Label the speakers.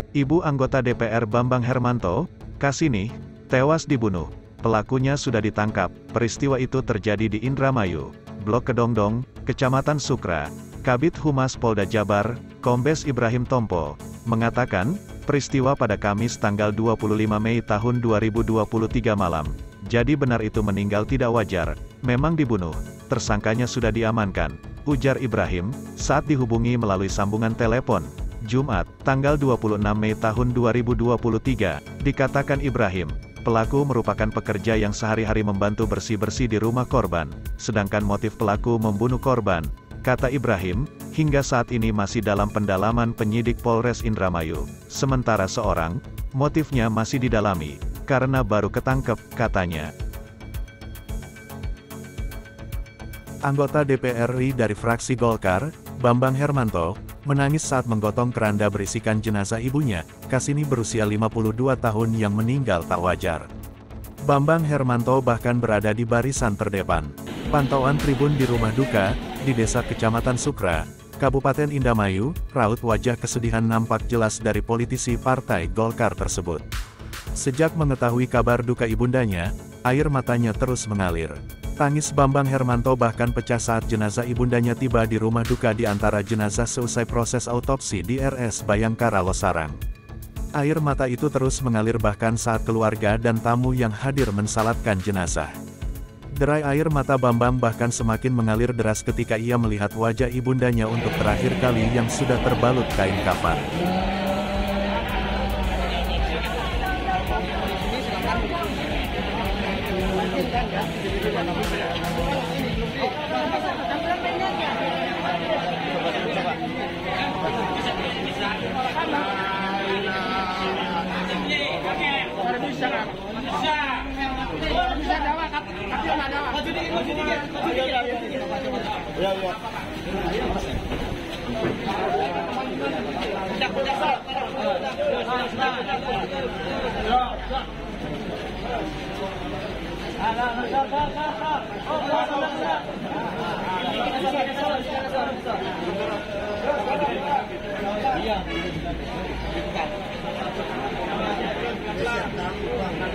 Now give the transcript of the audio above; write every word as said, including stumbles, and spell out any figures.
Speaker 1: Ibu anggota D P R Bambang Hermanto, Kasini, tewas dibunuh. Pelakunya sudah ditangkap. Peristiwa itu terjadi di Indramayu, Blok Kedongdong, Kecamatan Sukra. Kabid Humas Polda Jabar, Kombes Ibrahim Tompo, mengatakan, peristiwa pada Kamis tanggal dua puluh lima Mei tahun dua ribu dua puluh tiga malam. Jadi benar itu meninggal tidak wajar, memang dibunuh. Tersangkanya sudah diamankan, ujar Ibrahim, saat dihubungi melalui sambungan telepon. Jumat, tanggal dua puluh enam Mei tahun dua ribu dua puluh tiga, dikatakan Ibrahim, pelaku merupakan pekerja yang sehari-hari membantu bersih-bersih di rumah korban, sedangkan motif pelaku membunuh korban, kata Ibrahim, hingga saat ini masih dalam pendalaman penyidik Polres Indramayu. Sementara seorang, motifnya masih didalami, karena baru ketangkep, katanya. Anggota D P R R I dari fraksi Golkar, Bambang Hermanto, menangis saat menggotong keranda berisikan jenazah ibunya, Kasini berusia lima puluh dua tahun yang meninggal tak wajar. Bambang Hermanto bahkan berada di barisan terdepan. Pantauan tribun di rumah duka, di desa Kecamatan Sukra, Kabupaten Indramayu, raut wajah kesedihan nampak jelas dari politisi Partai Golkar tersebut. Sejak mengetahui kabar duka ibundanya, air matanya terus mengalir. Tangis Bambang Hermanto bahkan pecah saat jenazah ibundanya tiba di rumah duka di antara jenazah seusai proses autopsi di R S Bayangkara Losarang. Air mata itu terus mengalir bahkan saat keluarga dan tamu yang hadir mensalatkan jenazah. Derai air mata Bambang bahkan semakin mengalir deras ketika ia melihat wajah ibundanya untuk terakhir kali yang sudah terbalut kain kafan.
Speaker 2: Iya.